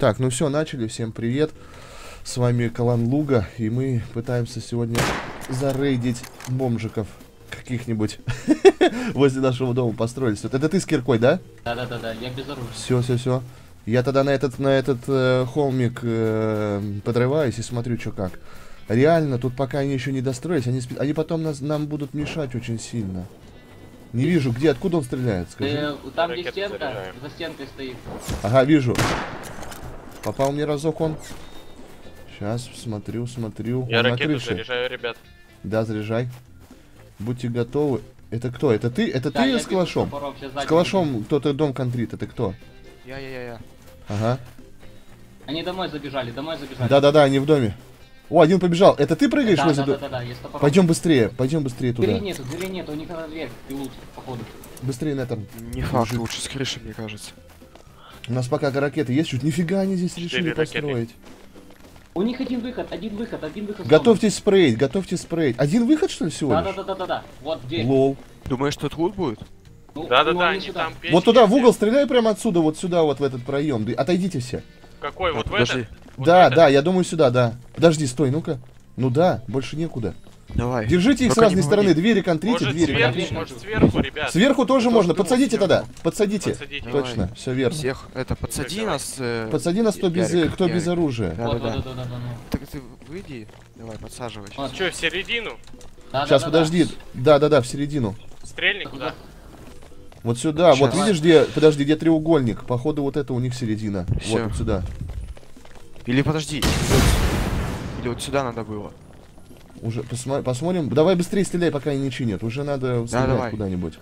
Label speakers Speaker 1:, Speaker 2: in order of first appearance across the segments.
Speaker 1: Так, ну все, начали. Всем привет. С вами Калан Луга, и мы пытаемся сегодня зарейдить бомжиков каких-нибудь возле нашего дома построились. Вот это ты с киркой, да?
Speaker 2: Да, я без оружия.
Speaker 1: Все. Я тогда на этот холмик подрываюсь и смотрю, что как. Реально, тут пока они еще не достроились, они потом нам будут мешать очень сильно. Не вижу, где, откуда он стреляет, скажи.
Speaker 2: Там, где стенка, за стенкой стоит.
Speaker 1: Ага, вижу. Попал мне разок он. Сейчас, смотрю.
Speaker 3: Я
Speaker 1: Он
Speaker 3: ракету
Speaker 1: на крыше.
Speaker 3: заряжаю, ребят.
Speaker 1: Да, заряжай. Будьте готовы. Это кто? Это ты? Это
Speaker 2: Да,
Speaker 1: ты с калашом? С калашом кто-то дом контрит, это кто?
Speaker 4: Я.
Speaker 1: Ага.
Speaker 2: Они домой забежали.
Speaker 1: Да, они в доме. О, один побежал. Это ты прыгаешь возле дома?
Speaker 2: Да, я с топором.
Speaker 1: Пойдем быстрее туда.
Speaker 2: Двери нету, у них надо дверь, и лут, походу.
Speaker 1: Быстрее, Нетер.
Speaker 4: Не факт, лучше с крыши, мне кажется.
Speaker 1: У нас пока ракеты есть, чуть нифига они здесь решили построить.
Speaker 2: У них один выход.
Speaker 1: Готовьтесь спреить. Один выход, что ли, всего лишь?
Speaker 2: Да. Вот дверь.
Speaker 1: Лол.
Speaker 4: Думаешь, тут лут будет?
Speaker 2: Ну,
Speaker 3: Да,
Speaker 2: они
Speaker 3: они
Speaker 2: сюда.
Speaker 3: там печки.
Speaker 1: Вот туда, в угол стреляй прямо отсюда, вот сюда, вот в этот проем. Отойдите все.
Speaker 3: Какой? Вот в
Speaker 4: подожди.
Speaker 3: этот? Вот в
Speaker 1: Да,
Speaker 3: этот?
Speaker 1: да, я думаю сюда, да. Подожди, стой, ну-ка. Ну да, больше некуда.
Speaker 4: Давай.
Speaker 1: Держите их с
Speaker 4: Только
Speaker 1: разной
Speaker 4: не
Speaker 1: стороны,
Speaker 4: помоги.
Speaker 1: двери контрите,
Speaker 3: Может
Speaker 1: двери
Speaker 3: сверху,
Speaker 1: контрите.
Speaker 3: может сверху, ребят.
Speaker 1: Сверху тоже можно,
Speaker 4: думал,
Speaker 1: подсадите
Speaker 4: сверху.
Speaker 1: тогда, подсадите.
Speaker 3: Подсадите.
Speaker 4: Давай.
Speaker 1: Точно, все верно.
Speaker 4: Всех, это, подсади
Speaker 3: Давай.
Speaker 4: нас.
Speaker 1: Подсади нас, кто без
Speaker 4: Ярик.
Speaker 1: оружия.
Speaker 4: Да.
Speaker 2: Да.
Speaker 4: Так ты выйди, давай, подсаживайся.
Speaker 2: Вот.
Speaker 3: Че, в середину?
Speaker 1: Сейчас, подожди. Да, в середину.
Speaker 3: Стрельни куда?
Speaker 1: Вот сюда, вот
Speaker 4: Щас.
Speaker 1: видишь, где, подожди, где треугольник? Походу вот это у них середина.
Speaker 4: Всё.
Speaker 1: Вот сюда.
Speaker 4: Или подожди. Или вот сюда надо было.
Speaker 1: Уже посмотрим. Давай быстрее стреляй, пока они не чинят. Уже надо стрелять
Speaker 4: давай.
Speaker 1: куда-нибудь.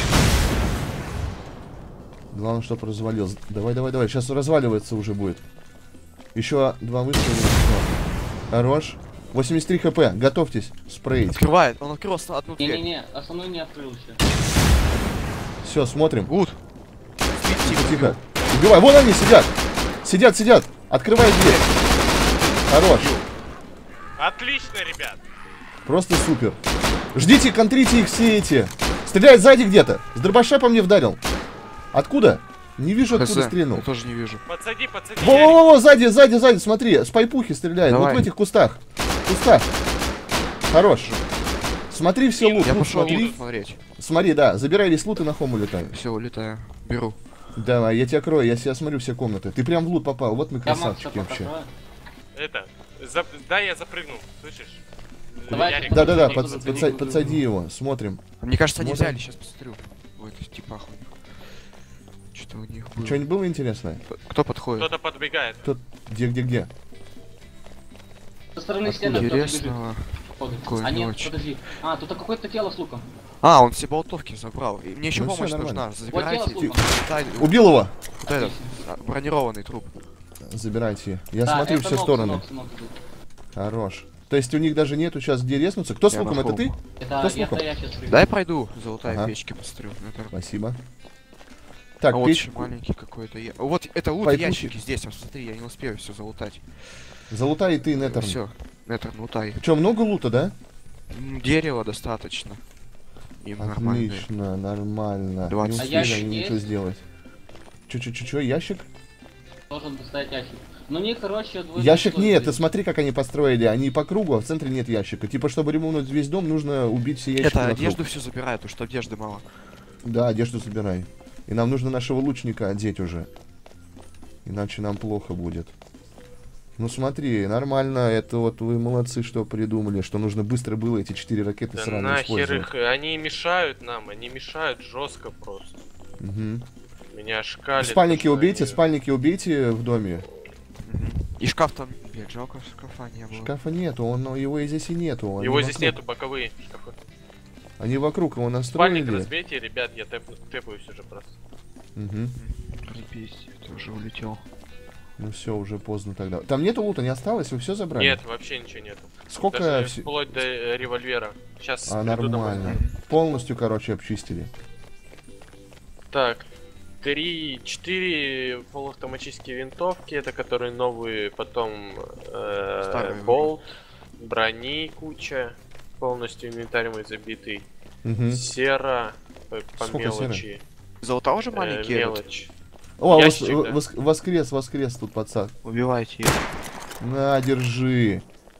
Speaker 1: Главное, чтобы развалился. Давай. Сейчас разваливаться уже будет. Еще два выстрела. Хорош. 83 хп. Готовьтесь. Спреить.
Speaker 4: Открывает, он открыл одну дверь.
Speaker 2: Не, основной не открыл еще.
Speaker 1: Все, смотрим.
Speaker 4: Гуд.
Speaker 1: Тихо. Убивай. Вон они сидят. Сидят. Открывай дверь. Хорош.
Speaker 3: Отлично, ребят.
Speaker 1: Просто супер. Ждите, контрите их все эти. Стреляет сзади где-то. С дробаша по мне вдарил. Откуда? Не вижу, откуда стрельнул.
Speaker 4: Я тоже не вижу.
Speaker 3: Подсади.
Speaker 1: Во-во-во, сзади, смотри, с пайпухи стреляет.
Speaker 4: Давай.
Speaker 1: Вот в этих кустах. Хорош. Смотри все лут.
Speaker 4: Я
Speaker 1: лут
Speaker 4: пошел
Speaker 1: смотри.
Speaker 4: смотреть.
Speaker 1: Смотри, да, забирай весь лут и на хом улетай.
Speaker 4: Все, улетаю. Беру.
Speaker 1: Давай, я тебя крою, я себя смотрю все комнаты. Ты прям в лут попал, вот мы
Speaker 2: Я Макса
Speaker 1: красавчики вообще.
Speaker 2: покрою.
Speaker 3: Это, да, я запрыгнул, слышишь?
Speaker 2: Давай.
Speaker 3: Ярик,
Speaker 1: Да,
Speaker 3: подсади.
Speaker 1: подсади его, смотрим.
Speaker 4: Мне кажется, они
Speaker 1: Смотрим.
Speaker 4: взяли, сейчас посмотрю. Ой, это типах у них. Что-то у них было.
Speaker 1: Что-нибудь было интересное?
Speaker 4: Кто подходит?
Speaker 3: Кто-то подбегает.
Speaker 1: Где?
Speaker 2: Со стороны
Speaker 1: Откуда?
Speaker 2: стены кто-то бежит,
Speaker 4: Интересного.
Speaker 2: походу.
Speaker 4: Какой
Speaker 2: А нет,
Speaker 4: ночь.
Speaker 2: подожди. А, тут какое-то тело с луком.
Speaker 4: А, он все болтовки забрал. И мне еще
Speaker 1: Ну всё,
Speaker 4: помощь
Speaker 1: нормально.
Speaker 4: нужна. Забирайте.
Speaker 2: Вот тело
Speaker 4: Дай-
Speaker 1: Убил его!
Speaker 4: Вот этот бронированный труп.
Speaker 1: Забирайте. Я
Speaker 2: Да,
Speaker 1: смотрю
Speaker 2: это
Speaker 1: все
Speaker 2: ног,
Speaker 1: стороны.
Speaker 2: сынок идут.
Speaker 1: Хорош. То есть у них даже нету сейчас где резнуться. Кто с
Speaker 4: Я
Speaker 1: луком? Это
Speaker 4: нахуй.
Speaker 1: ты?
Speaker 2: Это
Speaker 1: Кто с луком?
Speaker 2: я сейчас прыгну.
Speaker 4: Дай пройду. Золотая
Speaker 1: Ага.
Speaker 4: печки посмотрю. Это-
Speaker 1: Спасибо. Так,
Speaker 4: а вот
Speaker 1: печь.
Speaker 4: еще маленький какой-то. Вот это лут
Speaker 1: Пайпухи.
Speaker 4: ящики здесь. Вот смотри, я не успею все залутать.
Speaker 1: Залутай и ты, Нетер.
Speaker 4: Все. Нетер, лутай.
Speaker 1: Че, много лута, да?
Speaker 4: Дерева достаточно. Им нормально.
Speaker 1: Отлично, нормально. Не
Speaker 4: 20
Speaker 1: успели
Speaker 2: ящик
Speaker 1: они ничего
Speaker 2: есть?
Speaker 1: сделать. Че, ящик?
Speaker 2: Должен доставить ящик. Ну не, короче, двое
Speaker 1: Ящик
Speaker 2: стоит
Speaker 1: нет, ты
Speaker 2: здесь.
Speaker 1: смотри, как они построили. Они по кругу, а в центре нет ящика. Типа, чтобы ремонтировать весь дом, нужно убить все ящики
Speaker 4: Это
Speaker 1: вокруг.
Speaker 4: одежду все забирает, потому что одежды мало.
Speaker 1: Да, одежду собирай. И нам нужно нашего лучника одеть уже. Иначе нам плохо будет. Ну смотри, нормально, это вот вы молодцы, что придумали, что нужно быстро было эти 4 ракеты
Speaker 3: Да
Speaker 1: сразу
Speaker 3: нахер
Speaker 1: использовать.
Speaker 3: их, они мешают нам, они мешают жестко просто.
Speaker 1: Мгм.
Speaker 3: Меня шкалит.
Speaker 1: Спальники
Speaker 3: то, что
Speaker 1: убейте,
Speaker 3: они-
Speaker 1: спальники убейте в доме.
Speaker 4: И шкаф там. Блядь, жалко, шкафа не было.
Speaker 1: Шкафа нету, его и здесь и нету. они
Speaker 3: Его здесь
Speaker 1: вокруг.
Speaker 3: нету, боковые шкафы.
Speaker 1: Они вокруг его
Speaker 3: Спальник
Speaker 1: настроили.
Speaker 3: разбейте, ребят, я тэпаюсь уже просто.
Speaker 1: Мгм.
Speaker 4: Разбейся, ты уже улетел.
Speaker 1: Ну все, уже поздно тогда. Там нету лута, не осталось, вы все забрали?
Speaker 3: Нет, вообще ничего нету.
Speaker 1: Сколько
Speaker 3: Даже
Speaker 1: вси-
Speaker 3: вплоть до револьвера. Сейчас
Speaker 1: А, нормально. Полностью, короче, обчистили.
Speaker 3: Так, 4 полуавтоматические винтовки, это которые новые, потом
Speaker 4: Старые
Speaker 3: болт, брони куча, полностью инвентарь мой забитый,
Speaker 1: Мгм.
Speaker 3: сера, по
Speaker 1: Сколько серы?
Speaker 3: мелочи,
Speaker 4: Золота уже маленькие.
Speaker 3: мелочь.
Speaker 1: О,
Speaker 3: Ящик, да.
Speaker 1: воскрес тут пацан.
Speaker 4: Убивайте его.
Speaker 1: На, держи.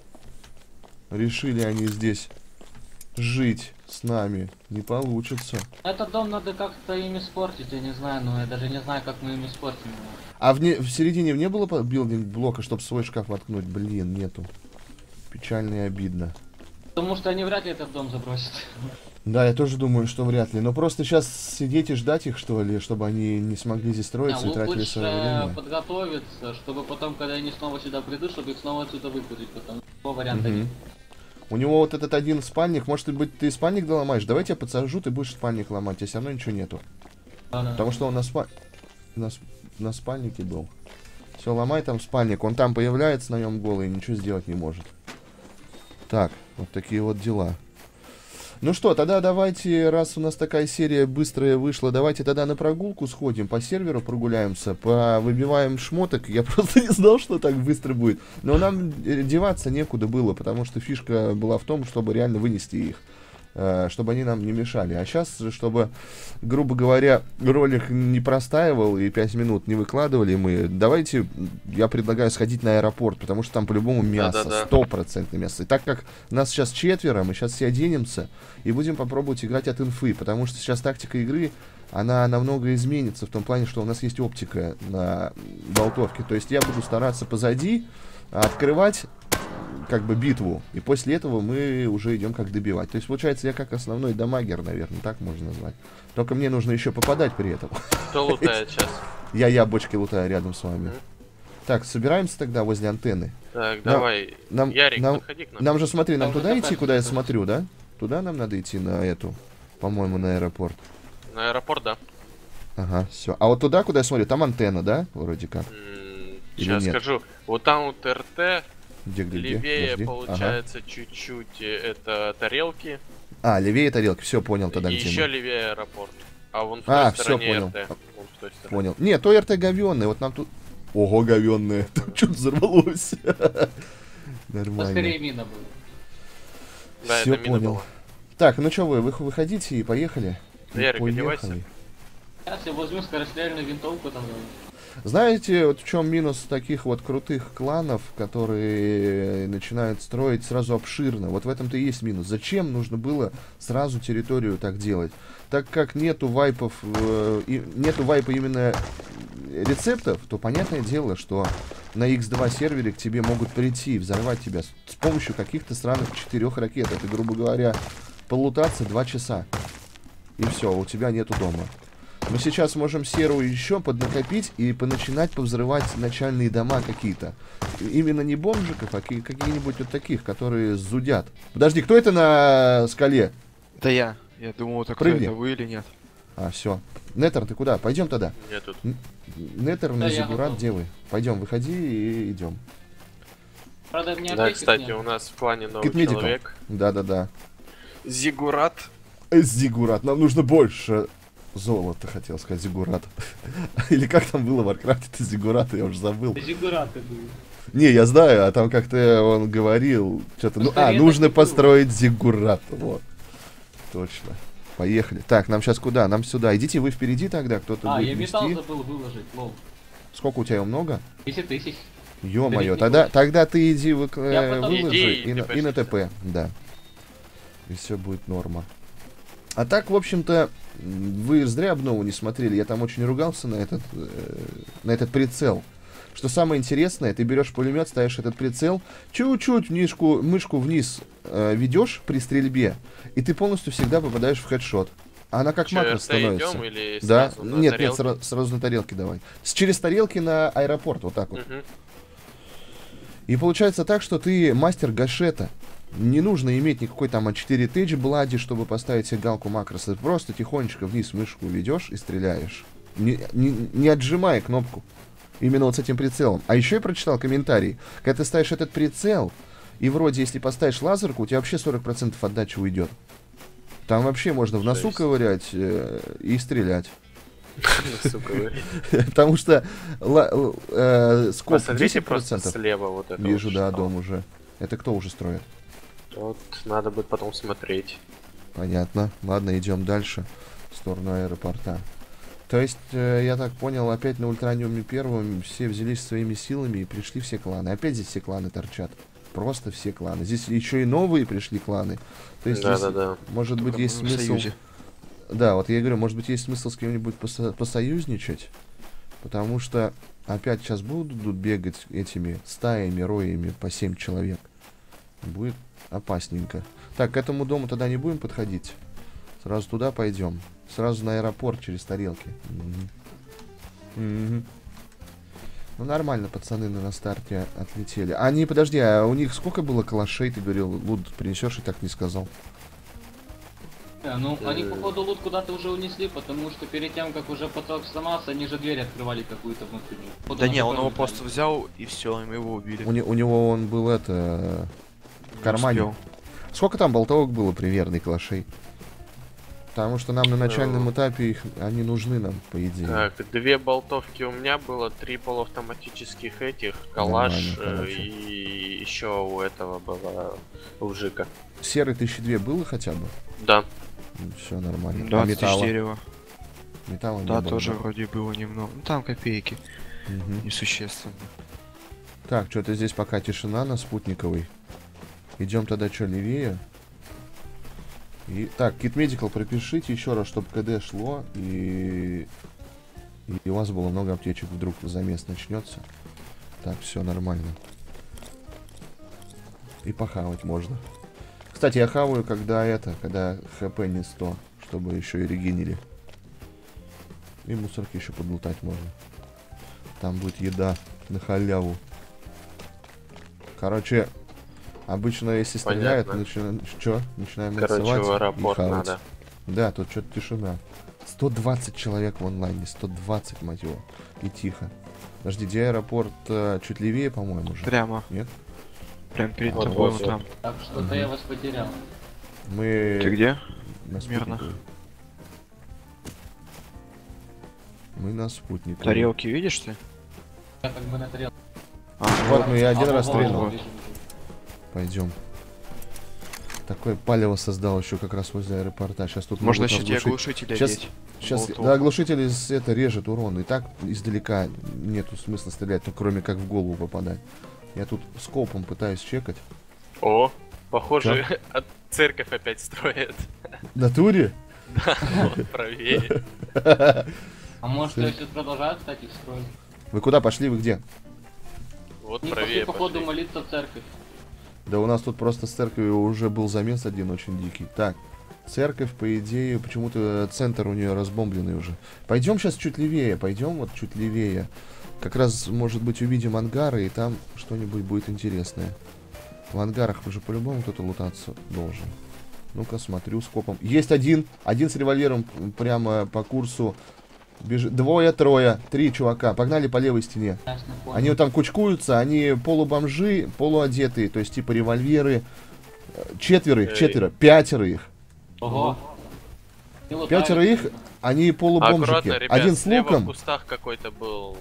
Speaker 1: Решили они здесь жить с нами. Не получится.
Speaker 2: Этот дом надо как-то им испортить, я не знаю, но я даже не знаю, как мы им испортим его.
Speaker 1: А в середине не было билдинг-блока, чтобы свой шкаф воткнуть? Блин, нету. Печально и обидно.
Speaker 2: Потому что они вряд ли этот дом забросят.
Speaker 1: Да, я тоже думаю, что вряд ли. Но просто сейчас сидеть и ждать их, что ли, чтобы они не смогли здесь строиться и тратили
Speaker 2: лучше
Speaker 1: свое время.
Speaker 2: подготовиться, чтобы потом, когда они снова сюда придут, чтобы их снова отсюда выпустить, потому что такого варианта нет.
Speaker 1: У него вот этот один спальник, может быть, ты спальник доломаешь? Давай я тебя подсажу, ты будешь спальник ломать, а все равно ничего нету. Потому что он на спальнике был. Все, ломай там спальник, он там появляется на нем голый и ничего сделать не может. Так, вот такие вот дела. Ну что, тогда давайте, раз у нас такая серия быстрая вышла, давайте тогда на прогулку сходим, по серверу прогуляемся, выбиваем шмоток. Я просто не знал, что так быстро будет. Но нам деваться некуда было, потому что фишка была в том, чтобы реально вынести их, чтобы они нам не мешали. А сейчас, чтобы, грубо говоря, ролик не простаивал и 5 минут не выкладывали мы, давайте, я предлагаю сходить на аэропорт, потому что там по-любому мясо, 100% мясо. И так как нас сейчас 4, мы сейчас все оденемся и будем попробовать играть от инфы, потому что сейчас тактика игры, она намного изменится в том плане, что у нас есть оптика на болтовке. То есть я буду стараться позади открывать как бы битву, и после этого мы уже идем как добивать. То есть получается я как основной дамагер, наверное, так можно назвать. Только мне нужно еще попадать при этом.
Speaker 3: Кто лутает сейчас?
Speaker 1: Я бочки лутаю рядом с вами. Так, собираемся тогда возле антенны.
Speaker 3: Так, давай. Ярик, подходи к нам.
Speaker 1: Нам же, смотри, нам туда идти, куда я смотрю, да? Туда нам надо идти, на эту, по-моему, на аэропорт.
Speaker 3: На аэропорт, да.
Speaker 1: Ага, все. А вот туда, куда я смотрю, там антенна, да? Вроде как.
Speaker 3: Сейчас скажу. Вот там вот РТ.
Speaker 1: Где?
Speaker 3: Левее
Speaker 1: Подожди.
Speaker 3: получается чуть-чуть это тарелки.
Speaker 1: А, левее тарелки, все, понял тогда.
Speaker 3: И
Speaker 1: где
Speaker 3: еще
Speaker 1: мы.
Speaker 3: левее аэропорт. А вон в той
Speaker 1: все,
Speaker 3: стороне
Speaker 1: понял.
Speaker 3: РТ. Вон в той стороне.
Speaker 1: Понял. Нет, то РТ говённое, вот нам тут... Ого, говённое. Там что-то взорвалось. Нормально.
Speaker 2: Поскорее мина была.
Speaker 3: Да,
Speaker 1: Все
Speaker 3: это мина
Speaker 1: понял.
Speaker 3: была.
Speaker 1: Так, ну что, вы выходите и поехали?
Speaker 3: Ярик,
Speaker 1: Поехали.
Speaker 3: одевайся.
Speaker 2: Сейчас я возьму скорострельную винтовку там.
Speaker 1: Знаете, вот в чем минус таких вот крутых кланов, которые начинают строить сразу обширно? Вот в этом-то и есть минус. Зачем нужно было сразу территорию так делать? Так как нету вайпа именно рецептов, то понятное дело, что на X2 сервере к тебе могут прийти и взорвать тебя с помощью каких-то странных 4 ракет. Это, грубо говоря, полутаться 2 часа. И все, у тебя нету дома. Мы сейчас можем серую еще поднакопить и поначинать повзрывать начальные дома какие-то. Именно не бомжиков, а какие-нибудь вот таких, которые зудят. Подожди, кто это на скале?
Speaker 4: Это я. Я думал, так
Speaker 1: Прыгни.
Speaker 4: это вы или нет.
Speaker 1: А, все. Нетер, ты куда? Пойдем тогда.
Speaker 3: Я тут.
Speaker 1: Нетер на Зигурат, где вы? Пойдем, выходи и идем.
Speaker 2: Правда, мне
Speaker 3: Да,
Speaker 2: опять
Speaker 3: кстати,
Speaker 2: нет.
Speaker 3: у нас в плане новый
Speaker 1: Кит-медикал.
Speaker 3: человек.
Speaker 1: Да-да-да.
Speaker 3: Зигурат.
Speaker 1: Зигурат, нам нужно больше золота, хотел сказать, Зигурат. Или как там было в Варкрафте, это Зигурат, я уже забыл.
Speaker 2: Зиггураты были.
Speaker 1: Не, я знаю, а там как-то он говорил, что-то,
Speaker 2: Скорее
Speaker 1: нужно
Speaker 2: так и было.
Speaker 1: построить Зиггурат, вот. Точно. Поехали. Так, нам сейчас куда? Нам сюда. Идите вы впереди тогда, кто-то
Speaker 2: А,
Speaker 1: будет
Speaker 2: я
Speaker 1: вести.
Speaker 2: металл забыл выложить, лол.
Speaker 1: Сколько у тебя его много?
Speaker 2: 10 тысяч.
Speaker 1: Ё-моё,
Speaker 2: Далеко.
Speaker 1: тогда ты иди
Speaker 2: Я потом-
Speaker 1: выложи
Speaker 3: Иди,
Speaker 1: и
Speaker 3: ты
Speaker 1: на
Speaker 3: пошли.
Speaker 1: ТП, да. И все будет норма. А так, в общем-то, вы зря обнову не смотрели. Я там очень ругался на этот прицел. Что самое интересное, ты берешь пулемет, ставишь этот прицел, чуть-чуть мышку вниз ведешь при стрельбе, и ты полностью всегда попадаешь в хедшот. А она как
Speaker 3: Чё,
Speaker 1: макро
Speaker 3: РТ
Speaker 1: становится.
Speaker 3: идём или
Speaker 1: Да?
Speaker 3: сразу на
Speaker 1: Нет,
Speaker 3: тарелке?
Speaker 1: сразу на тарелке давай. Через тарелки на аэропорт, вот так вот.
Speaker 3: Мгм.
Speaker 1: И получается так, что ты мастер гашета. Не нужно иметь никакой там А4 Тейдж Блади, чтобы поставить себе галку макрос. Ты просто тихонечко вниз мышку ведешь и стреляешь. Не отжимая кнопку. Именно вот с этим прицелом. А еще я прочитал комментарий. Когда ты ставишь этот прицел, и вроде если поставишь лазерку, у тебя вообще 40% отдачи уйдет. Там вообще можно в носу
Speaker 3: Жесть.
Speaker 1: ковырять и стрелять.
Speaker 3: Сука, вы.
Speaker 1: Потому что скоп
Speaker 3: Посмотрите просто
Speaker 1: 10%.
Speaker 3: слева вот это.
Speaker 1: Вижу,
Speaker 3: вот
Speaker 1: да,
Speaker 3: что.
Speaker 1: дом уже. Это кто уже строит?
Speaker 3: Вот надо будет потом смотреть.
Speaker 1: Понятно. Ладно, идем дальше. В сторону аэропорта. То есть, я так понял, опять на Ультраниуме первом все взялись своими силами и пришли все кланы. Опять здесь все кланы торчат. Просто все кланы. Здесь еще и новые пришли кланы. То есть, здесь,
Speaker 3: Да-да-да.
Speaker 1: может быть,
Speaker 4: Только
Speaker 1: есть
Speaker 4: в
Speaker 1: смысл...
Speaker 4: Союзе.
Speaker 1: Да, вот я говорю, может быть, есть смысл с кем-нибудь посоюзничать. Потому что опять сейчас будут бегать этими стаями, роями по 7 человек. Будет опасненько. Так, к этому дому тогда не будем подходить. Сразу туда пойдем. Сразу на аэропорт через тарелки. Мгм. Ну нормально, пацаны на старте отлетели. Они, подожди, а у них сколько было калашей, ты говорил, лут принесешь и так не сказал.
Speaker 2: Ну, они походу лут куда-то уже унесли, потому что перед тем, как уже поток сломался, они же дверь открывали какую-то внутреннюю. Походу,
Speaker 4: Да
Speaker 2: на
Speaker 4: не, он
Speaker 2: такой
Speaker 4: его
Speaker 2: взяли.
Speaker 4: просто взял и все, мы его убили.
Speaker 1: У него он был это... в
Speaker 4: Не
Speaker 1: кармане.
Speaker 4: успел.
Speaker 1: Сколько там болтовок было примерно калашей? Потому что нам на начальном этапе их, они нужны нам, по идее.
Speaker 3: Так, 2 болтовки у меня было, 3 полуавтоматических этих, калаш,
Speaker 1: Нормально, короче.
Speaker 3: и еще у этого было ужика.
Speaker 1: Серый 1002 было хотя бы?
Speaker 3: Да.
Speaker 1: Все нормально. А
Speaker 4: 20 тысяч
Speaker 1: металла?
Speaker 4: дерева.
Speaker 1: Металла не
Speaker 4: Да,
Speaker 1: было,
Speaker 4: тоже
Speaker 1: да?
Speaker 4: вроде было немного. Ну там копейки,
Speaker 1: Мгм.
Speaker 4: несущественно.
Speaker 1: Так, что-то здесь пока тишина на спутниковой. Идем тогда что, левее? И... Так, Kit Medical пропишите еще раз, чтобы КД шло, и у вас было много аптечек, вдруг замес начнется. Так, все нормально. И похавать можно. Кстати, я хаваю, когда ХП не 100, чтобы еще и регенили. И мусорки еще подлутать можно. Там будет еда на халяву. Короче, обычно если стреляют,
Speaker 3: Понятно.
Speaker 1: начинаем
Speaker 3: Короче,
Speaker 1: танцевать
Speaker 3: в аэропорт
Speaker 1: и хавать.
Speaker 3: надо.
Speaker 1: Да, тут что-то тишина. 120 человек в онлайне, 120, мать его. И тихо. Подожди, где аэропорт? Чуть левее, по-моему, же.
Speaker 4: Прямо.
Speaker 1: Нет?
Speaker 4: Прям перед
Speaker 3: Вот,
Speaker 4: тобой
Speaker 3: вот,
Speaker 4: вот там.
Speaker 2: Так, что-то я вас потерял.
Speaker 1: Мы...
Speaker 4: Ты где?
Speaker 1: на
Speaker 4: Мирно.
Speaker 1: спутниковой. Мы на спутнике.
Speaker 4: Тарелки видишь ты?
Speaker 2: Я как бы на тарелке.
Speaker 4: А,
Speaker 1: Вот мы и один раз
Speaker 2: во-во,
Speaker 1: стрельнул.
Speaker 2: вижу, вижу.
Speaker 1: Пойдем. Такое палево создал еще как раз возле аэропорта. Сейчас тут
Speaker 4: можно
Speaker 1: могут
Speaker 4: еще тебе
Speaker 1: оглушить.
Speaker 4: глушитель
Speaker 1: Сейчас,
Speaker 4: одеть.
Speaker 1: сейчас
Speaker 4: Болтов.
Speaker 1: да, оглушитель это режет урон. И так издалека нету смысла стрелять, ну, кроме как в голову попадать. Я тут скопом пытаюсь чекать.
Speaker 3: О, похоже, от церковь опять строят.
Speaker 1: В натуре?
Speaker 3: Вот, правее.
Speaker 2: А может, я сейчас продолжаю, кстати, строить?
Speaker 1: Вы куда пошли? Вы где?
Speaker 3: Вот
Speaker 2: Не пошли,
Speaker 3: правее
Speaker 2: походу,
Speaker 3: пошли.
Speaker 2: молиться в церковь.
Speaker 1: Да у нас тут просто с церковью уже был замес один очень дикий. Так, церковь, по идее, почему-то центр у нее разбомбленный уже. Пойдем сейчас чуть левее, пойдем вот чуть левее. Как раз, может быть, увидим ангары, и там что-нибудь будет интересное. В ангарах уже по-любому кто-то лутаться должен. Ну-ка, смотрю скопом. Есть один с револьвером прямо по курсу. Бежит. Двое-трое, 3 чувака. Погнали по левой стене.
Speaker 2: Ясно, понял.
Speaker 1: Они вот там кучкуются, они полубомжи, полуодетые, то есть типа револьверы. Четверо их,
Speaker 3: Эй.
Speaker 1: 5 их.
Speaker 2: Ого. И лутают.
Speaker 1: 5 их, они полубомжики.
Speaker 3: Аккуратно, ребят,
Speaker 1: Один с
Speaker 3: слева в
Speaker 1: луком,
Speaker 3: кустах какой-то был.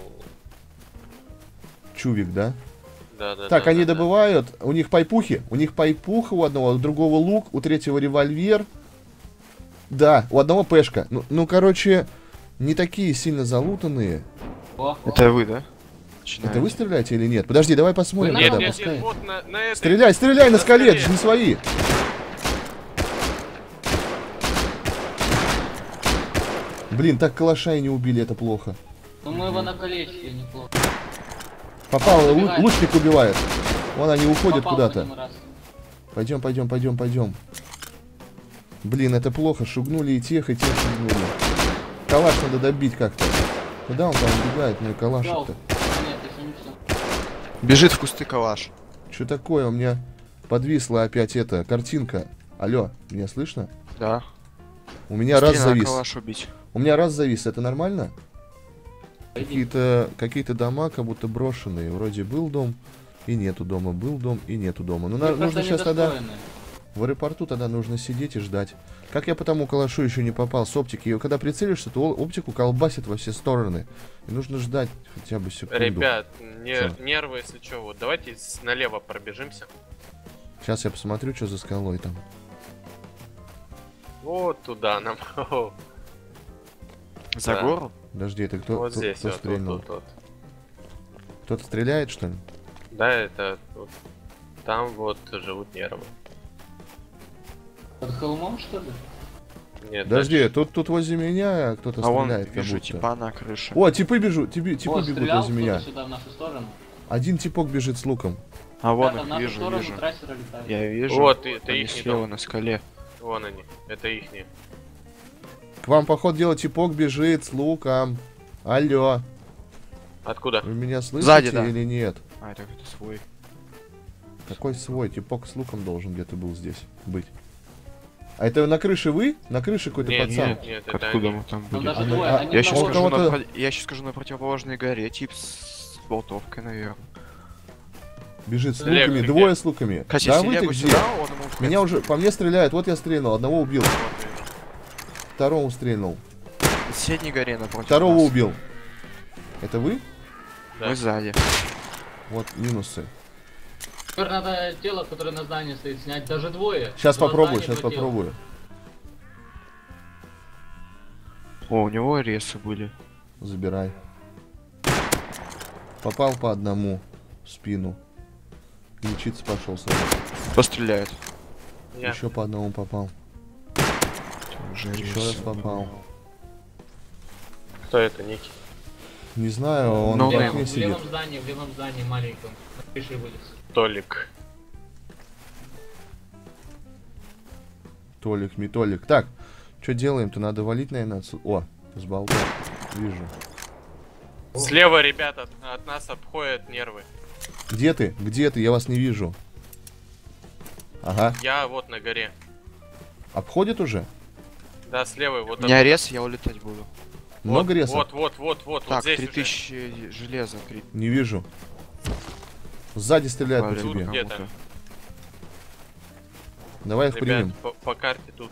Speaker 1: чувик, да?
Speaker 3: Да.
Speaker 1: Так, они
Speaker 3: да.
Speaker 1: добывают, у них пайпухи, у одного, у другого лук, у третьего револьвер. Да, у одного пешка. Ну, короче, не такие сильно залутанные.
Speaker 2: О,
Speaker 4: Это вы, да?
Speaker 1: Это вы стреляете или нет? Подожди, давай посмотрим.
Speaker 2: Вы
Speaker 3: Нет,
Speaker 1: тогда,
Speaker 3: нет,
Speaker 1: пускай.
Speaker 3: нет, вот на этой.
Speaker 1: Стреляй на скале, это
Speaker 3: скале.
Speaker 1: же не свои. Блин, так калаша и не убили, это плохо.
Speaker 2: ну мы его накалечили неплохо.
Speaker 1: Попал,
Speaker 2: Убивает.
Speaker 1: лучник убивает. Вон они уходят
Speaker 2: Попал
Speaker 1: куда-то.
Speaker 2: по ним раз.
Speaker 1: Пойдем. Блин, это плохо. Шугнули и тех шугнули. Калаш надо добить как-то. Куда он там убегает, мой
Speaker 2: Взял.
Speaker 1: калаш-то?
Speaker 2: Нет, еще не все.
Speaker 4: Бежит в кусты калаш.
Speaker 1: Что такое? У меня подвисла опять эта картинка. Алло, меня слышно?
Speaker 4: Да.
Speaker 1: У меня раз
Speaker 4: Быстрее надо
Speaker 1: завис.
Speaker 4: калаш убить.
Speaker 1: У меня раз завис, это нормально? Какие-то дома как будто брошенные. Вроде был дом и нету дома, был дом и нету дома. Ну,
Speaker 2: Они
Speaker 1: нужно
Speaker 2: просто
Speaker 1: сейчас тогда...
Speaker 2: недостроенные.
Speaker 1: В аэропорту тогда нужно сидеть и ждать. Как я по тому калашу еще не попал с оптики? И когда прицелишься, то оптику колбасит во все стороны. И нужно ждать хотя бы секунду.
Speaker 3: Ребят,
Speaker 1: Чё?
Speaker 3: нервы, если что, вот давайте налево пробежимся.
Speaker 1: Сейчас я посмотрю, что за скалой там.
Speaker 3: Вот туда нам.
Speaker 4: За
Speaker 3: Да.
Speaker 4: гору?
Speaker 1: Подожди, это кто,
Speaker 3: Вот
Speaker 1: кто,
Speaker 3: здесь,
Speaker 1: кто
Speaker 3: вот,
Speaker 1: стрельнул?
Speaker 3: вот.
Speaker 1: Кто-то стреляет, что ли?
Speaker 3: Да, это вот. Там вот живут нервы.
Speaker 2: Под холмом, что ли?
Speaker 3: Нет,
Speaker 1: Подожди, тут возле меня кто-то
Speaker 4: А вон
Speaker 1: стреляет, как
Speaker 4: вижу
Speaker 1: будто.
Speaker 4: типа на крыше.
Speaker 1: О, типы бегут, типы
Speaker 2: О,
Speaker 1: бегут
Speaker 2: стрелял
Speaker 1: возле меня.
Speaker 2: кто-то сюда, в нашу сторону.
Speaker 1: Один типок бежит с луком.
Speaker 4: А вон
Speaker 2: Ребята, в
Speaker 4: их
Speaker 2: нашу
Speaker 4: вижу,
Speaker 2: сторону
Speaker 4: вижу.
Speaker 2: трассеры летают.
Speaker 4: Я вижу.
Speaker 3: Вот, это
Speaker 4: Они
Speaker 3: ихний
Speaker 4: слева
Speaker 3: дом.
Speaker 4: на скале.
Speaker 3: Вон они. Это ихние.
Speaker 1: К вам, походу, дело типок бежит с луком. Алло,
Speaker 3: Откуда?
Speaker 1: вы меня слышите
Speaker 4: Сзади, да.
Speaker 1: или нет?
Speaker 4: А, это кто-то свой.
Speaker 1: Какой свой? Типок с луком должен где-то был здесь быть. А это на крыше вы? На крыше какой-то
Speaker 3: Нет,
Speaker 1: пацан?
Speaker 3: нет, это
Speaker 4: Откуда
Speaker 3: они.
Speaker 4: мы там
Speaker 2: Ну
Speaker 4: были?
Speaker 2: даже
Speaker 1: Они-
Speaker 2: двое,
Speaker 1: а-
Speaker 2: они
Speaker 4: Я сейчас
Speaker 1: у
Speaker 2: одного-
Speaker 1: кого-то-
Speaker 4: скажу на противоположной горе, тип с болтовкой, наверное.
Speaker 1: Бежит с
Speaker 3: Лего,
Speaker 1: луками,
Speaker 3: где?
Speaker 1: двое с луками.
Speaker 4: Кстати,
Speaker 1: Да
Speaker 4: если
Speaker 1: вы-то
Speaker 4: лягу
Speaker 1: где?
Speaker 4: сюда, он ему в
Speaker 1: Меня уже, по мне стреляют, вот я стрельнул, одного убил,
Speaker 3: Вот вижу.
Speaker 1: второго стрельнул,
Speaker 4: на соседней горе напротив
Speaker 1: второго
Speaker 4: нас.
Speaker 1: убил. Это вы?
Speaker 3: Да.
Speaker 4: Мы сзади.
Speaker 1: Вот минусы.
Speaker 2: Теперь надо тело, которое на здании стоит, снять даже двое.
Speaker 1: Сейчас
Speaker 2: Два
Speaker 1: попробую,
Speaker 2: здания,
Speaker 1: сейчас
Speaker 2: два тела.
Speaker 1: попробую.
Speaker 4: О, у него ресы были.
Speaker 1: Забирай. Попал по одному в спину. Лечиться пошел сразу.
Speaker 4: Кто стреляет?
Speaker 3: Я.
Speaker 1: Еще по одному попал.
Speaker 4: Уже
Speaker 1: Еще раз попал.
Speaker 3: Кто это, Ники?
Speaker 1: Не знаю, он
Speaker 4: Ну,
Speaker 1: в
Speaker 4: да.
Speaker 1: окне
Speaker 2: В
Speaker 1: сидит.
Speaker 2: левом здании маленьком. На крыше вылез.
Speaker 3: Толик.
Speaker 1: Толик, Метолик. Так, что делаем-то? Надо валить, наверное, отсюда. О, с балкона. Вижу.
Speaker 3: Слева, ребята, от нас обходят нервы.
Speaker 1: Где ты? Где ты? Я вас не вижу. Ага.
Speaker 3: Я вот на горе.
Speaker 1: Обходит уже?
Speaker 3: Да, слева, вот
Speaker 4: У меня
Speaker 3: оттуда.
Speaker 4: рез, я улетать буду.
Speaker 1: Много
Speaker 3: вот,
Speaker 1: ресов?
Speaker 3: Вот
Speaker 4: Так,
Speaker 3: здесь уже.
Speaker 4: 3000 железа.
Speaker 1: Не вижу. Сзади стреляют по
Speaker 4: Валит
Speaker 1: тебе.
Speaker 3: Где-то.
Speaker 4: кому-то.
Speaker 1: Давай их
Speaker 3: Ребят,
Speaker 1: примем.
Speaker 3: по карте тут.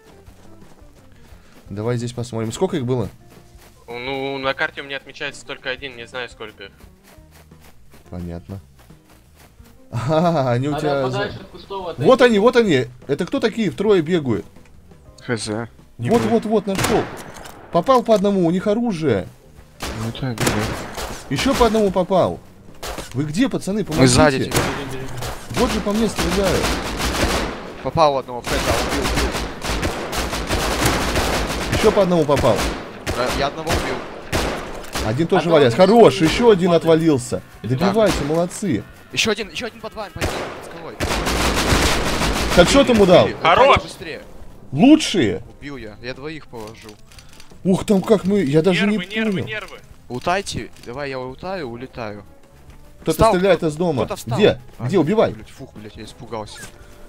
Speaker 1: Давай здесь посмотрим. Сколько их было?
Speaker 3: Ну, на карте у меня отмечается только один, не знаю сколько их.
Speaker 1: Понятно. А, они у
Speaker 2: Надо
Speaker 1: тебя...
Speaker 2: подальше от кустов отойти.
Speaker 1: Вот они, вот они. Это кто такие? Втрое бегают.
Speaker 4: Хз. Не
Speaker 1: Вот,
Speaker 4: буду.
Speaker 1: вот, вот, нашел. Попал по одному, у них оружие.
Speaker 4: Ну так, да.
Speaker 1: Еще по одному попал. Вы где, пацаны? Помогите.
Speaker 4: Мы сзади тебя.
Speaker 1: Вот же по мне стреляют.
Speaker 4: Попал в одного фэта, убил.
Speaker 1: Еще по одному попал.
Speaker 4: Да, я одного убил.
Speaker 1: Один тоже
Speaker 2: Одного
Speaker 1: валяет.
Speaker 2: не
Speaker 1: Хорош,
Speaker 2: убил,
Speaker 1: еще один
Speaker 2: падает.
Speaker 1: отвалился. Добивайте, молодцы.
Speaker 4: Еще один под вами, под скалой.
Speaker 1: Хедшот ему дал.
Speaker 4: Убили.
Speaker 3: Хорош!
Speaker 4: Лутайте быстрее.
Speaker 1: Лучшие.
Speaker 4: Убил я двоих положу.
Speaker 1: Ух, там как мы... Я даже
Speaker 3: Нервы,
Speaker 1: не
Speaker 3: нервы,
Speaker 1: понял.
Speaker 3: нервы.
Speaker 4: Лутайте, давай я улетаю, улетаю.
Speaker 1: Кто-то
Speaker 4: Встал,
Speaker 1: стреляет из дома.
Speaker 4: Кто-то встал.
Speaker 1: Где?
Speaker 4: А,
Speaker 1: Где? Убивай.
Speaker 4: Блядь, фух, блядь, я испугался.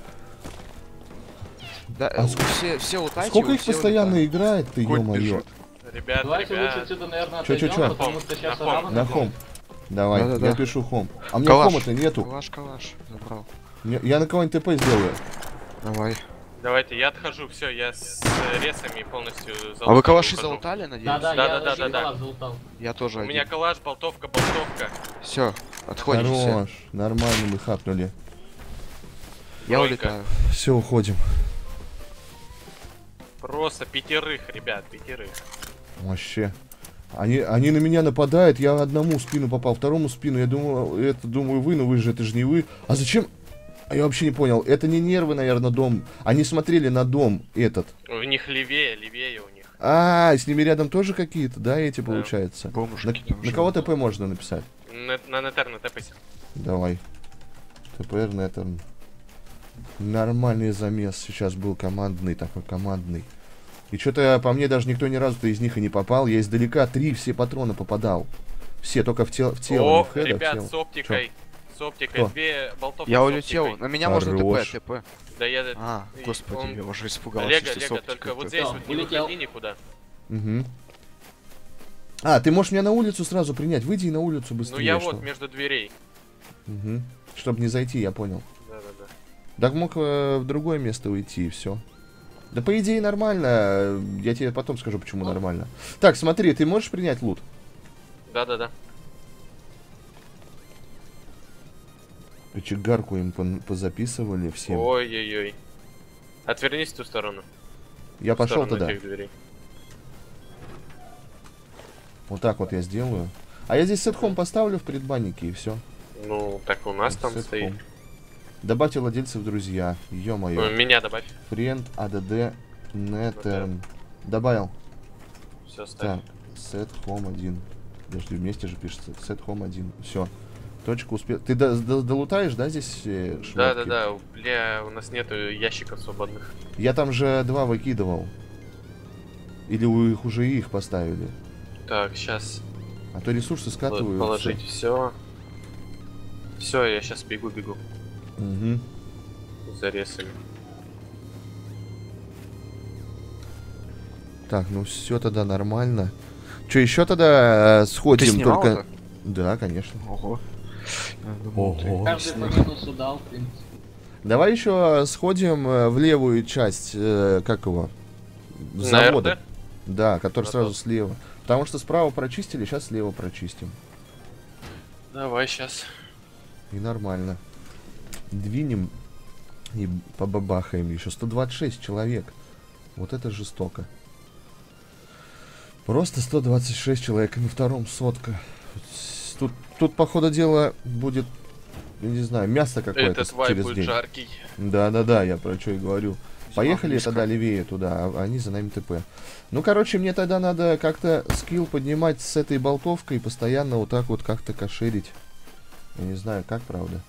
Speaker 4: Да,
Speaker 1: А
Speaker 4: все лутайте.
Speaker 1: Сколько их
Speaker 4: все
Speaker 1: постоянно
Speaker 4: улетают.
Speaker 1: играет, ты,
Speaker 4: Конь
Speaker 1: ё-моё.
Speaker 4: бежит.
Speaker 3: Ребят,
Speaker 2: Давайте лучше
Speaker 3: ребят.
Speaker 2: отсюда, наверное,
Speaker 1: Чё, чё,
Speaker 2: отойдем,
Speaker 1: чё?
Speaker 2: потому что сейчас
Speaker 3: На хом.
Speaker 2: рано
Speaker 1: На
Speaker 2: идём.
Speaker 1: хом. Давай,
Speaker 4: Да-да-да.
Speaker 1: я пишу хом. А мне
Speaker 4: Калаш.
Speaker 1: хома-то нету.
Speaker 4: Калаш, забрал.
Speaker 1: Я на кого-нибудь ТП сделаю.
Speaker 4: Давай.
Speaker 3: Давайте, я отхожу, все, я с ресами полностью залутал.
Speaker 4: А вы калаши
Speaker 3: ухожу.
Speaker 4: залутали, надеюсь?
Speaker 2: Да,
Speaker 3: Да,
Speaker 2: я
Speaker 3: да,
Speaker 2: даже
Speaker 3: да, да.
Speaker 2: калаш залутал.
Speaker 4: Я тоже
Speaker 3: У
Speaker 4: один.
Speaker 3: меня калаш, болтовка.
Speaker 4: Все, отходим все.
Speaker 1: Хорош. Нормально мы хапнули.
Speaker 4: Я
Speaker 3: Тройка.
Speaker 4: улетаю.
Speaker 1: Все, уходим.
Speaker 3: Просто пятерых, ребят, пятерых.
Speaker 1: Вообще. Они на меня нападают, я одному в спину попал, второму в спину. Я думаю, вы, но вы же, это же не вы. А зачем? А я вообще не понял. Это не нервы, наверное, дом. Они смотрели на дом этот.
Speaker 3: У них левее у них.
Speaker 1: А, с ними рядом тоже какие-то, да, эти получается.
Speaker 4: Бомжики там
Speaker 1: На
Speaker 4: живут.
Speaker 1: кого ТП можно написать?
Speaker 3: На Нетер, на тэпэсе.
Speaker 1: Давай. ТПР, Неттерн. Нормальный замес сейчас был командный, такой командный. И что-то по мне даже никто ни разу-то из них и не попал. Я издалека 3 все патрона попадал. Все, только в тело, не
Speaker 3: О,
Speaker 1: в хеда, в
Speaker 3: ребят,
Speaker 1: тело.
Speaker 3: с оптикой. С оптикой,
Speaker 1: Кто?
Speaker 3: 2 болтовки.
Speaker 4: Я
Speaker 3: с
Speaker 4: улетел.
Speaker 3: оптикой.
Speaker 4: На меня можно
Speaker 1: Хорош.
Speaker 4: ТП.
Speaker 3: Да я...
Speaker 4: А,
Speaker 3: И
Speaker 4: господи,
Speaker 3: он-
Speaker 4: я уже испугался.
Speaker 3: Лего,
Speaker 4: что с
Speaker 3: Лего,
Speaker 4: оптикой
Speaker 3: только вот
Speaker 4: ТП.
Speaker 3: здесь
Speaker 2: Всё,
Speaker 3: вот не
Speaker 2: улетел.
Speaker 3: выходи никуда.
Speaker 1: Угу. А, ты можешь меня на улицу сразу принять. Выйди на улицу быстрее.
Speaker 3: Ну я
Speaker 1: что-
Speaker 3: вот между дверей.
Speaker 1: Мгм. Чтобы не зайти, я понял.
Speaker 3: Да-да-да.
Speaker 1: Так мог в другое место уйти, и все. Да по идее нормально. Я тебе потом скажу, почему нормально. Так, смотри, ты можешь принять лут?
Speaker 3: Да-да-да.
Speaker 1: Кочегарку им позаписывали всем.
Speaker 3: Ой-ой-ой. Отвернись в ту сторону.
Speaker 1: Я
Speaker 3: В
Speaker 1: пошел
Speaker 3: сторону
Speaker 1: туда.
Speaker 3: этих дверей.
Speaker 1: Вот так вот я сделаю. А я здесь сет-хом поставлю в предбаннике и все.
Speaker 3: Ну, так у нас там стоит.
Speaker 1: Добавьте владельцев в друзья. Ё-моё.
Speaker 3: Ну, меня добавь.
Speaker 1: Френд, АДД, Нетерн. Добавил.
Speaker 3: Все, ставь.
Speaker 1: Так, set home 1. Подожди, вместе же пишется. Set home 1. Все. Точка успеха. Ты долутаешь, да, здесь шмотки?
Speaker 3: Да. Бля, у нас нету ящиков свободных.
Speaker 1: Я там же 2 выкидывал. Или у их уже их поставили.
Speaker 3: Так, сейчас
Speaker 1: А то ресурсы скатывают.
Speaker 3: положить все. Все, я сейчас бегу.
Speaker 1: Угу.
Speaker 3: За ресами.
Speaker 1: Так, ну все тогда нормально. Че, еще тогда сходим
Speaker 4: Ты снимал
Speaker 1: только.
Speaker 4: это?
Speaker 1: Да, конечно.
Speaker 4: Ого.
Speaker 1: Ого.
Speaker 2: Каждый по минусу дал, в принципе.
Speaker 1: Давай еще сходим в левую часть, как его? Завода.
Speaker 3: РТ?
Speaker 1: Да, который
Speaker 3: На
Speaker 1: сразу
Speaker 3: тот.
Speaker 1: слева. Потому что справа прочистили, сейчас слева прочистим.
Speaker 3: Давай сейчас.
Speaker 1: И нормально. Двинем и побабахаем. Еще 126 человек. Вот это жестоко. Просто 126 человек. И на втором сотка. Тут по ходу дела будет, я не знаю, мясо какое-то
Speaker 3: Этот вайп
Speaker 1: через
Speaker 3: будет
Speaker 1: день.
Speaker 3: жаркий.
Speaker 1: Да, я про что и говорю. Поехали тогда левее туда, а они за нами ТП. Ну, короче, мне тогда надо как-то скилл поднимать с этой болтовкой и постоянно вот так вот как-то кошерить. Я не знаю, как, правда.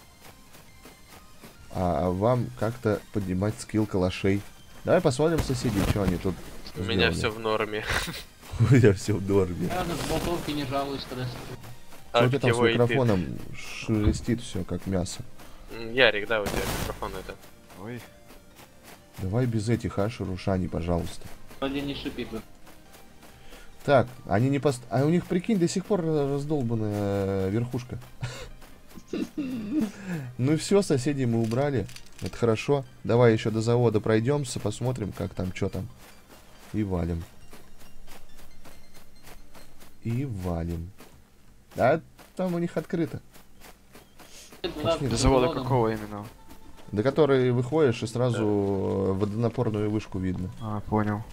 Speaker 1: А вам как-то поднимать скилл калашей. Давай посмотрим соседей, что они тут
Speaker 3: У меня
Speaker 1: сделали.
Speaker 3: все в норме.
Speaker 1: У меня все в норме.
Speaker 2: Я на болтовке не жалуюсь, когда
Speaker 1: Что у тебя там с
Speaker 3: его и ты.
Speaker 1: микрофоном шелестит все, как мясо.
Speaker 3: Ярик, да, у тебя микрофон это.
Speaker 4: Ой.
Speaker 1: Давай без этих, шурушаний, пожалуйста.
Speaker 2: вроде не шипит.
Speaker 1: Так, они не пост... А у них, прикинь, до сих пор раздолбанная верхушка. Ну все, соседей мы убрали. Это хорошо. Давай еще до завода пройдемся, посмотрим, как там, что там. И валим. И валим. А там у них открыто. Пошли,
Speaker 4: До завода какого именно?
Speaker 1: До которой выходишь и сразу водонапорную вышку видно.
Speaker 4: А, понял.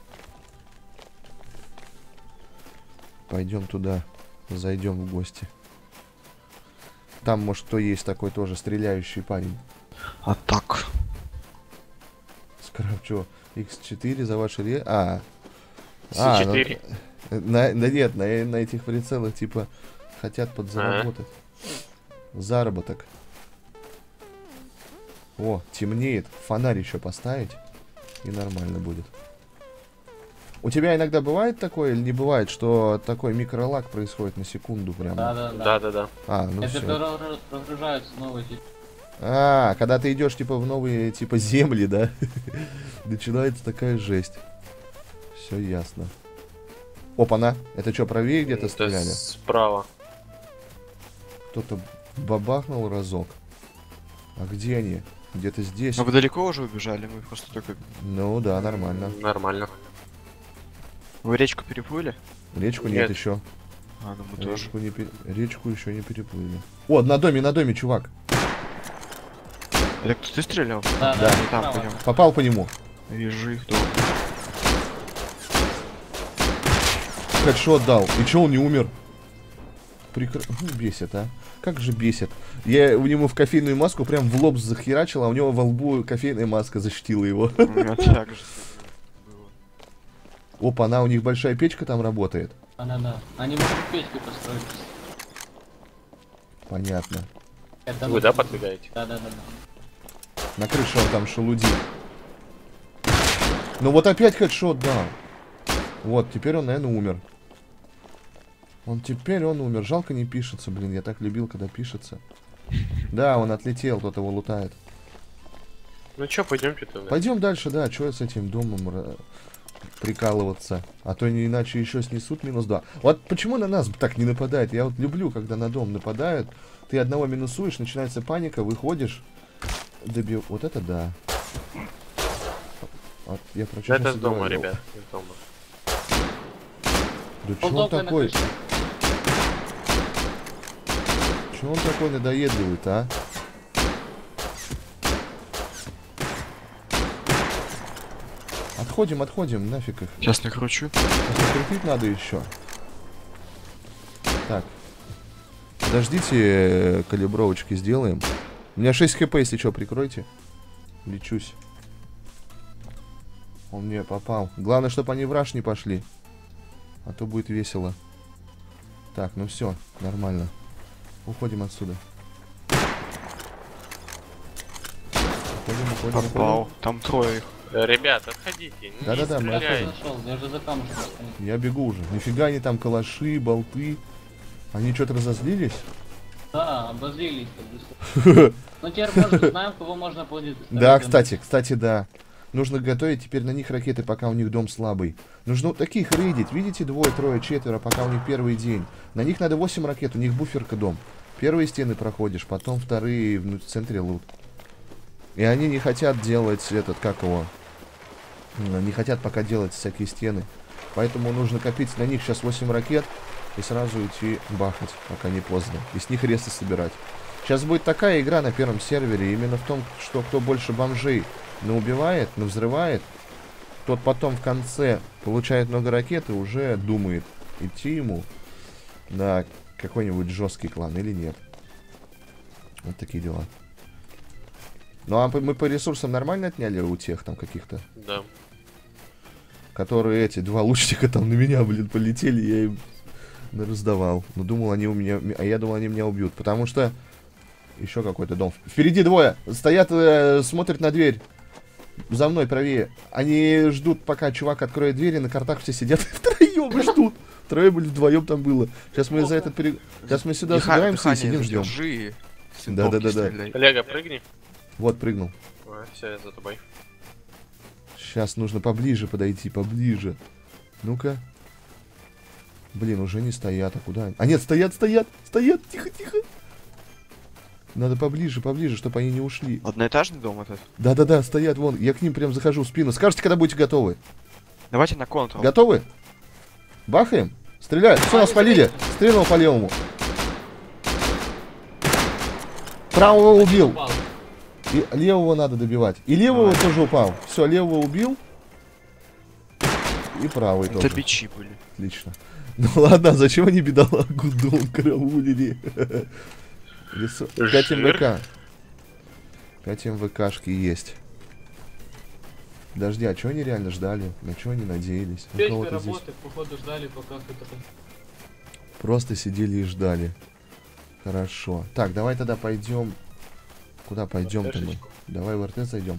Speaker 1: Пойдем туда. Зайдем в гости. Там, может, кто есть такой тоже стреляющий парень.
Speaker 4: А так.
Speaker 1: Скраб, что? X4 за ваши
Speaker 3: С4.
Speaker 1: да нет, на этих прицелах, типа, хотят подзаработать. Заработок. О, темнеет. Фонарь еще поставить. И нормально будет. У тебя иногда бывает такое или не бывает, что такой микролаг происходит на секунду прямо?
Speaker 3: Да.
Speaker 1: А, ну
Speaker 2: Это
Speaker 1: все.
Speaker 2: прогружаются новые типа.
Speaker 1: А, когда ты идешь типа в новые типа земли, да? Начинается такая жесть. Все ясно. Опа-на. Это что, правее где-то
Speaker 3: Это
Speaker 1: стреляли?
Speaker 3: справа.
Speaker 1: Кто-то бабахнул разок. А где они? Где-то здесь.
Speaker 4: Но вы далеко уже убежали, мы просто только...
Speaker 1: Ну да, нормально.
Speaker 3: Нормально.
Speaker 4: Вы речку переплыли?
Speaker 1: Речку нет
Speaker 3: Нет.
Speaker 1: еще.
Speaker 4: А, ну мы тоже.
Speaker 1: Речку еще не переплыли. О, на доме, чувак.
Speaker 4: Это кто ты стрелял?
Speaker 2: Да,
Speaker 1: Да.
Speaker 4: И там
Speaker 2: справа.
Speaker 4: по нему.
Speaker 1: Попал по нему.
Speaker 4: Вижу их, долго.
Speaker 1: Хэдшот дал. И че он не умер? Бесит, а. Как же бесит. Я у него в кофейную маску прям в лоб захерачил, а у него во лбу кофейная маска защитила его.
Speaker 4: У меня так же было.
Speaker 1: Опа, она у них большая печка там работает.
Speaker 2: Да. Они могут печку построить.
Speaker 1: Понятно.
Speaker 2: Это
Speaker 3: Вы, да, подбегаете?
Speaker 2: Да.
Speaker 1: На крыше он там шелудит. Ну вот опять хэдшот дал. Вот, теперь он, наверное, умер. Теперь он умер. Жалко не пишется, блин. Я так любил, когда пишется. Да, он отлетел, кто-то его лутает.
Speaker 3: Ну чё, пойдемте туда.
Speaker 1: Пойдем дальше, да. Чё с этим домом прикалываться? А то не иначе еще снесут -2. Вот почему на нас так не нападает? Я вот люблю, когда на дом нападают. Ты одного минусуешь, начинается паника, выходишь. Вот это да. Вот, я про чё
Speaker 3: Да это
Speaker 1: сейчас
Speaker 3: с
Speaker 1: и
Speaker 3: дома,
Speaker 1: говорил.
Speaker 3: ребят. Из дома.
Speaker 1: Да чё он такой? Чё он такой надоедливый-то, а? Отходим, нафиг их.
Speaker 4: Сейчас накручу.
Speaker 1: Накрутить надо еще. Так. Подождите, калибровочки сделаем. У меня 6 хп, если что, прикройте. Лечусь. Он мне попал. Главное, чтобы они в раш не пошли. А то будет весело. Так, ну все, нормально. Уходим отсюда. Уходим.
Speaker 4: Попал. Там трое их.
Speaker 3: Ребят, отходите. Не
Speaker 1: Да-да-да, мы
Speaker 2: Я
Speaker 3: стреляйте.
Speaker 2: тоже нашел, я уже за камушком стою.
Speaker 1: Я бегу уже. Нифига они там калаши, болты. Они что-то разозлились?
Speaker 2: Да, обозлились как бы. Ну теперь может, знаем, кого можно будет.
Speaker 1: Да, кстати, да. Нужно готовить теперь на них ракеты, пока у них дом слабый. Нужно вот таких рейдить. Видите, 2, 3, 4, пока у них первый день. На них надо 8 ракет, у них буферка дом. Первые стены проходишь, потом вторые в центре лут. И они не хотят делать этот, как его... Не хотят пока делать всякие стены. Поэтому нужно копить на них сейчас 8 ракет и сразу идти бахать, пока не поздно. И с них ресы собирать. Сейчас будет такая игра на первом сервере. Именно в том, что кто больше бомжей наубивает, навзрывает, тот потом в конце получает много ракет и уже думает, идти ему на какой-нибудь жесткий клан или нет. Вот такие дела. Ну а мы по ресурсам нормально отняли у тех там каких-то?
Speaker 3: Да.
Speaker 1: Которые эти 2 лучника там на меня, блин, полетели, я им раздавал. Но думал, они у меня... А я думал, они меня убьют. Потому что... Еще какой-то дом. Впереди 2. Стоят, смотрят на дверь. За мной, правее. Они ждут, пока чувак откроет дверь, и на картах все сидят втроем и ждут. Трое были, вдвоем там было. Сейчас мы за этот... Сейчас мы сюда собираемся и сидим, ждем. Да.
Speaker 3: Олега, прыгни.
Speaker 1: Вот, прыгнул.
Speaker 3: Все, я за тобой.
Speaker 1: Сейчас нужно поближе подойти, поближе. Ну-ка. Блин, уже не стоят, а куда они? А нет, стоят, тихо. Надо поближе, чтобы они не ушли.
Speaker 4: Одноэтажный дом этот?
Speaker 1: Да, стоят, вон, я к ним прям захожу в спину. Скажите, когда будете готовы.
Speaker 4: Давайте на контрол.
Speaker 1: Готовы? Бахаем? Стреляют, все, нас полили. Стрельнул по левому. Правого убил.
Speaker 2: Упал.
Speaker 1: И левого надо добивать. И левого тоже упал. Все, левого убил. И правый
Speaker 4: Это
Speaker 1: тоже.
Speaker 4: бичи были.
Speaker 1: Отлично. Ну ладно, зачем они бедолагу дом караулили? 5 МВК. 5 МВКшки есть. Подожди, а что они реально ждали? На что они надеялись? Ну,
Speaker 2: Печка
Speaker 1: кого-то здесь
Speaker 2: работы, походу ждали, пока кто-то...
Speaker 1: просто сидели и ждали. Хорошо. Так, давай тогда пойдем. Куда пойдем-то мы? Давай в РТ зайдем.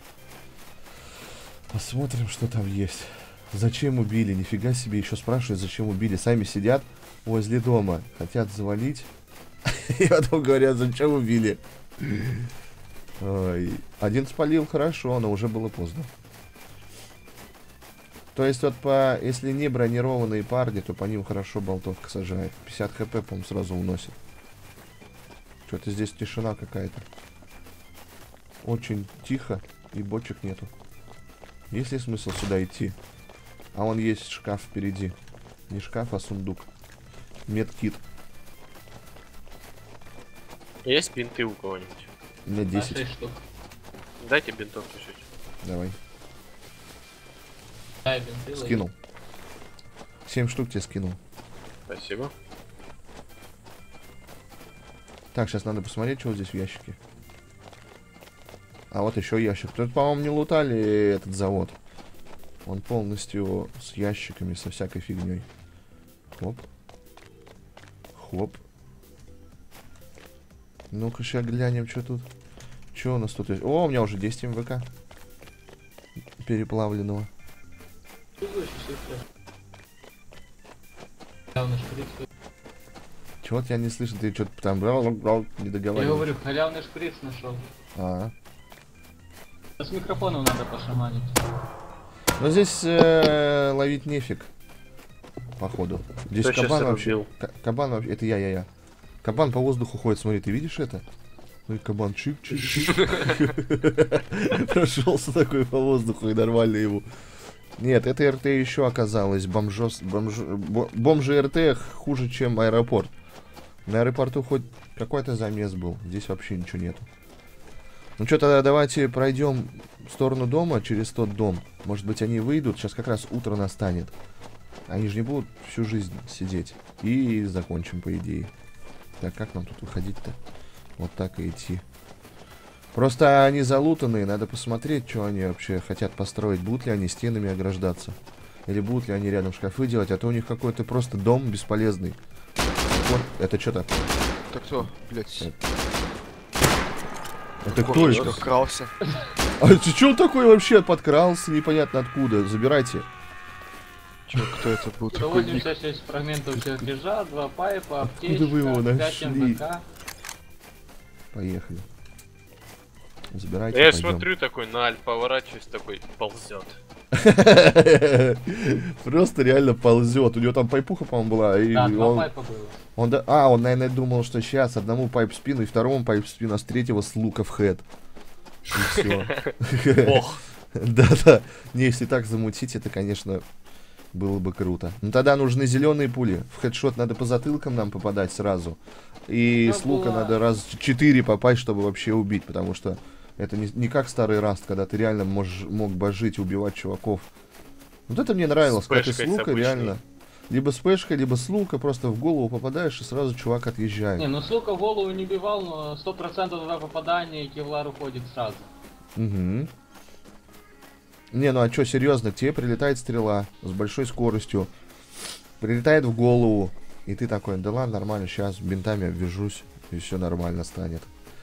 Speaker 1: Посмотрим, что там есть. Зачем убили? Нифига себе, еще спрашивают, зачем убили. Сами сидят возле дома, хотят завалить. И потом говорят, зачем убили. Ой. Один спалил, хорошо, но уже было поздно. То есть вот по... Если не бронированные парни, то по ним хорошо болтовка сажает. 50 хп, по-моему, сразу уносит. Что-то здесь тишина какая-то. Очень тихо, и бочек нету. Есть ли смысл сюда идти? А вон есть шкаф впереди. Не шкаф, а сундук. Медкит.
Speaker 3: Есть бинты у кого-нибудь?
Speaker 1: У меня 10.
Speaker 2: 6 штук.
Speaker 3: Дайте бинтов чуть-чуть.
Speaker 1: Давай.
Speaker 2: Дай бензин.
Speaker 1: Скинул. 7 штук тебе скинул.
Speaker 3: Спасибо.
Speaker 1: Так, сейчас надо посмотреть, что здесь в ящике. А вот еще ящик. Тут, по-моему, не лутали этот завод. Он полностью с ящиками, со всякой фигней. Хоп. Хоп. Ну-ка, сейчас глянем, что тут. Что у нас тут есть? О, у меня уже 10 МВК. Переплавленного.
Speaker 2: Халявный шприц.
Speaker 1: Чего тебя не слышно? Ты что-то там не
Speaker 2: Я
Speaker 1: договариваешь.
Speaker 2: говорю, халявный шприц нашел.
Speaker 1: А.
Speaker 2: С микрофоном надо пошаманить.
Speaker 1: Но здесь ловить нефиг. Походу. Здесь
Speaker 3: Кто
Speaker 1: кабан
Speaker 3: щас
Speaker 1: вообще.
Speaker 3: рубил?
Speaker 1: Кабан вообще. Это я. Кабан по воздуху ходит, смотри, ты видишь это? Ну и кабан чик-чик-чик. Прошелся такой по воздуху и нормально ему. Нет, это РТ еще оказалось. Бомжи РТ хуже, чем аэропорт. На аэропорту хоть какой-то замес был. Здесь вообще ничего нету. Ну что, тогда давайте пройдем в сторону дома через тот дом. Может быть, они выйдут. Сейчас как раз утро настанет. Они же не будут всю жизнь сидеть. И закончим, по идее. Так, как нам тут выходить-то? Вот так и идти. Просто они залутанные, надо посмотреть, что они вообще хотят построить. Будут ли они стенами ограждаться? Или будут ли они рядом шкафы делать? А то у них какой-то просто дом бесполезный. Вот, это что такое?
Speaker 4: Так кто, блядь?
Speaker 1: Это кто
Speaker 4: Что,
Speaker 1: это?
Speaker 4: крался?
Speaker 1: А ты что такой вообще подкрался непонятно откуда? Забирайте.
Speaker 4: Чё, кто это был такой ник?
Speaker 2: 186 фрагментов чертежа, 2 пайпа, аптечка,
Speaker 1: Откуда вы его
Speaker 2: 5
Speaker 1: нашли?
Speaker 2: МВК.
Speaker 1: Поехали. Забирайте,
Speaker 3: Я
Speaker 1: пойдем.
Speaker 3: смотрю такой на Альф, поворачиваюсь, такой ползет.
Speaker 1: Просто реально ползет. У него там пайпуха, по-моему, была. И
Speaker 2: Да, 2
Speaker 1: он,
Speaker 2: пайпа было.
Speaker 1: он, наверное, думал, что сейчас одному пайп в спину и второму пайп в спину, а с третьего с лука в хэт. И все.
Speaker 3: Ох.
Speaker 1: Да-да. Не, если так замутить, это, конечно, было бы круто. Но тогда нужны зеленые пули. В хедшот надо по затылкам нам попадать сразу. И
Speaker 2: Ну,
Speaker 1: с лука
Speaker 2: была.
Speaker 1: надо раз 4 попасть, чтобы вообще убить. Потому что это не как старый раст, когда ты реально мог божить и убивать чуваков. Вот это мне нравилось, когда ты с
Speaker 3: пешкой, с
Speaker 1: лука
Speaker 3: обычной.
Speaker 1: реально. Либо с пешкой, либо с лука, просто в голову попадаешь, и сразу чувак отъезжает.
Speaker 2: Не, ну с лука в голову не бивал, но 100% туда попадания и кевлар уходит сразу.
Speaker 1: Угу. Не, ну а чё, серьезно, к тебе прилетает стрела с большой скоростью, прилетает в голову, и ты такой, да ладно, нормально, сейчас бинтами обвяжусь, и все нормально станет.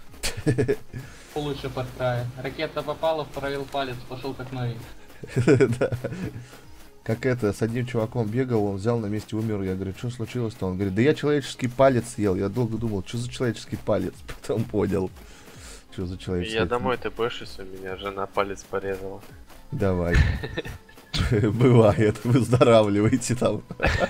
Speaker 2: Лучше под края. Ракета попала, вправил палец, пошел как новенький.
Speaker 1: Да. Как это, с одним чуваком бегал, он взял на месте умер, я говорю, что случилось-то? Он говорит, да я человеческий палец съел, я долго думал, что за человеческий палец, потом понял, что за человеческий.
Speaker 3: Я домой ТПшусь, у меня жена палец порезала.
Speaker 1: Давай. Бывает, выздоравливайте там.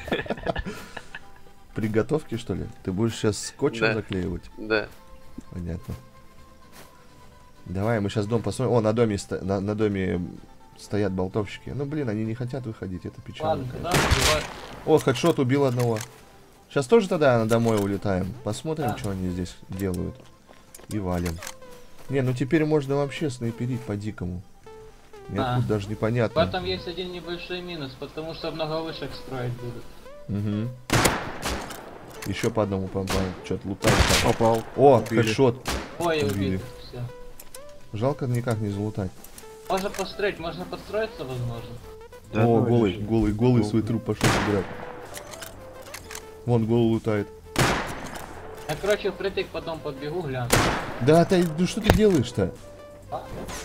Speaker 1: Приготовки, что ли? Ты будешь сейчас скотчем
Speaker 3: Да.
Speaker 1: заклеивать?
Speaker 3: Да.
Speaker 1: Понятно. Давай, мы сейчас дом посмотрим. О, на доме, на доме стоят болтовщики. Ну, блин, они не хотят выходить, это печально.
Speaker 2: Ладно,
Speaker 1: конечно.
Speaker 2: тогда убивай.
Speaker 1: О, хедшот убил одного. Сейчас тоже тогда домой улетаем. Посмотрим,
Speaker 2: Да.
Speaker 1: что они здесь делают. И валим. Не, ну теперь можно вообще снайперить по-дикому. Мне
Speaker 2: Да.
Speaker 1: тут даже
Speaker 2: В
Speaker 1: непонятно.
Speaker 2: этом есть один небольшой минус, потому что много вышек строить будут.
Speaker 1: Угу. Еще по одному попал. Что-то лутать.
Speaker 4: Попал.
Speaker 1: О,
Speaker 4: Убили.
Speaker 1: хедшот.
Speaker 2: Ой,
Speaker 1: Убили.
Speaker 2: убит. Все.
Speaker 1: Жалко никак не залутать.
Speaker 2: Можно построить, можно подстроиться, возможно.
Speaker 4: Да,
Speaker 1: О,
Speaker 4: ну,
Speaker 1: голый,
Speaker 4: лежит.
Speaker 1: голый, голый свой труп пошел собирать. Вон голый лутает.
Speaker 2: Я, короче, впритык потом подбегу, гляну.
Speaker 1: Да, ты, ну что ты делаешь-то?
Speaker 2: А?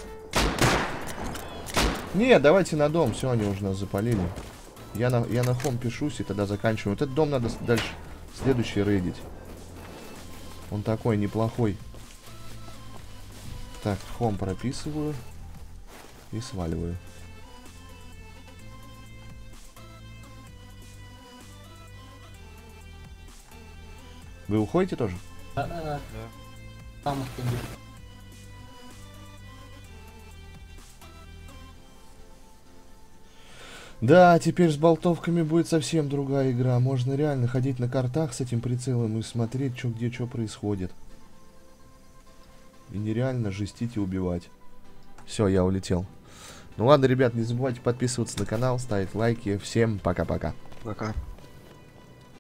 Speaker 1: Не, давайте на дом, все, они уже нас запалили. Я на хом пишусь и тогда заканчиваю. Вот этот дом надо дальше следующий рейдить. Он такой неплохой. Так, хом прописываю и сваливаю. Вы уходите тоже?
Speaker 2: Да-да-да. Там уж побегу.
Speaker 1: Да, теперь с болтовками будет совсем другая игра. Можно реально ходить на картах с этим прицелом и смотреть, что где что происходит. И нереально жестить и убивать. Все, я улетел. Ну ладно, ребят, не забывайте подписываться на канал, ставить лайки. Всем пока-пока.
Speaker 4: Пока.